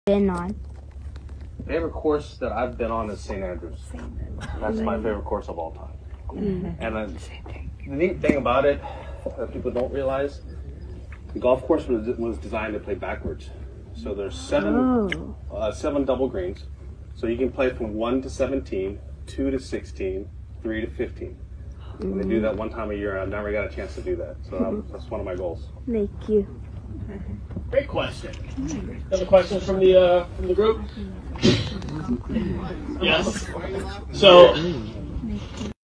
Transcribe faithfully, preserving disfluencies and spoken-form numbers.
been on? Favorite course that I've been on is Saint Andrews. That's my favorite course of all time. Mm-hmm. And then the neat thing about it that people don't realize, the golf course was, was designed to play backwards. So there's seven Oh. uh, seven double greens. So you can play from one to seventeen, two to sixteen, three to fifteen. And they do that one time a year, and I've never got a chance to do that. So um, that's one of my goals. Thank you. Great question. Other questions from the uh, from the group? Yes. So